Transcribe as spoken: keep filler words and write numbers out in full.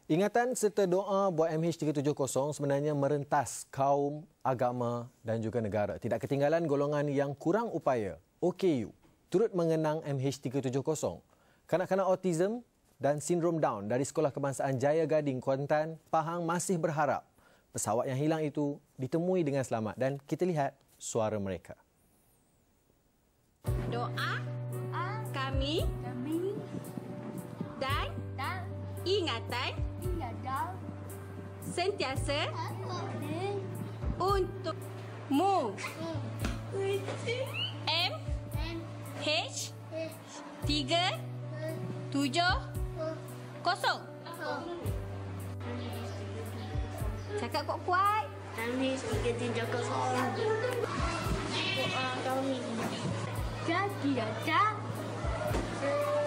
Ingatan serta doa buat M H tiga tujuh kosong sebenarnya merentas kaum, agama dan juga negara. Tidak ketinggalan golongan yang kurang upaya, O K U, turut mengenang M H tiga tujuh kosong. Kanak-kanak autism dan sindrom Down dari Sekolah Kebangsaan Jaya Gading, Kuantan, Pahang masih berharap pesawat yang hilang itu ditemui dengan selamat dan kita lihat suara mereka. Doa kami, kami dan, dan ingatan ingatan sentiasa ada untukmu. M H tiga tujuh kosong. Cakap kuat-kuat. kami tiga tujuh kosong. Doa kami jadi ada